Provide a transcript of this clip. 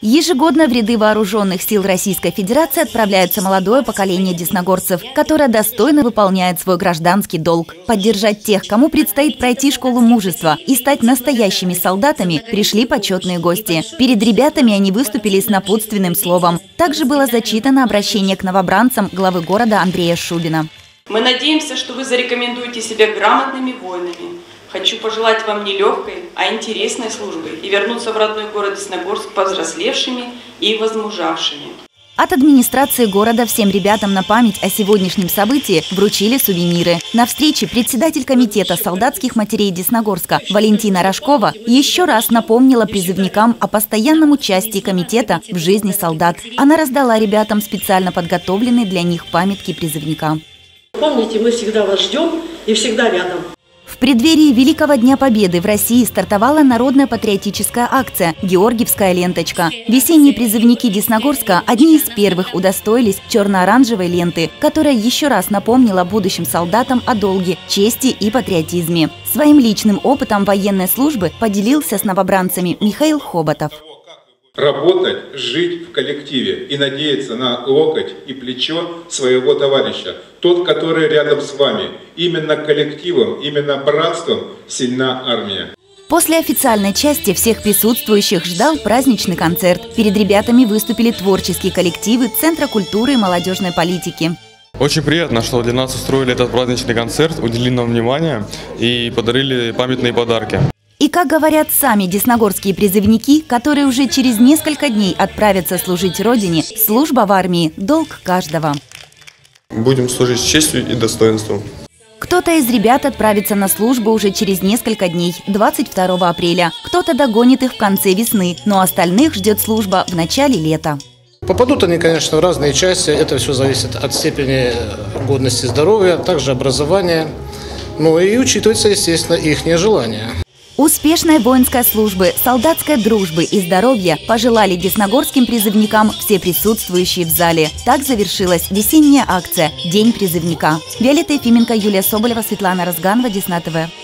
Ежегодно в ряды вооруженных сил Российской Федерации отправляется молодое поколение десногорцев, которое достойно выполняет свой гражданский долг. Поддержать тех, кому предстоит пройти школу мужества и стать настоящими солдатами, пришли почетные гости. Перед ребятами они выступили с напутственным словом. Также было зачитано обращение к новобранцам главы города Андрея Шубина. Мы надеемся, что вы зарекомендуете себя грамотными воинами. Хочу пожелать вам не легкой, а интересной службы и вернуться в родной город Десногорск повзрослевшими и возмужавшими. От администрации города всем ребятам на память о сегодняшнем событии вручили сувениры. На встрече председатель комитета солдатских матерей Десногорска Валентина Рожкова еще раз напомнила призывникам о постоянном участии комитета в жизни солдат. Она раздала ребятам специально подготовленные для них памятки призывника. Помните, мы всегда вас ждем и всегда рядом. В преддверии Великого Дня Победы в России стартовала народная патриотическая акция «Георгиевская ленточка». Весенние призывники Десногорска одни из первых удостоились черно-оранжевой ленты, которая еще раз напомнила будущим солдатам о долге, чести и патриотизме. Своим личным опытом военной службы поделился с новобранцами Михаил Хоботов. Работать, жить в коллективе и надеяться на локоть и плечо своего товарища. Тот, который рядом с вами. Именно коллективом, именно братством сильна армия. После официальной части всех присутствующих ждал праздничный концерт. Перед ребятами выступили творческие коллективы Центра культуры и молодежной политики. Очень приятно, что для нас устроили этот праздничный концерт, уделили нам внимание и подарили памятные подарки. И, как говорят сами десногорские призывники, которые уже через несколько дней отправятся служить Родине, служба в армии – долг каждого. Будем служить с честью и достоинством. Кто-то из ребят отправится на службу уже через несколько дней, 22 апреля. Кто-то догонит их в конце весны, но остальных ждет служба в начале лета. Попадут они, конечно, в разные части. Это все зависит от степени годности здоровья, также образования. Ну и учитывается, естественно, их желание. Успешной воинской службы, солдатской дружбы и здоровья пожелали десногорским призывникам все присутствующие в зале. Так завершилась весенняя акция «День призывника». Виолетта Ефименко, Юлия Соболева, Светлана Разганова, Десна ТВ.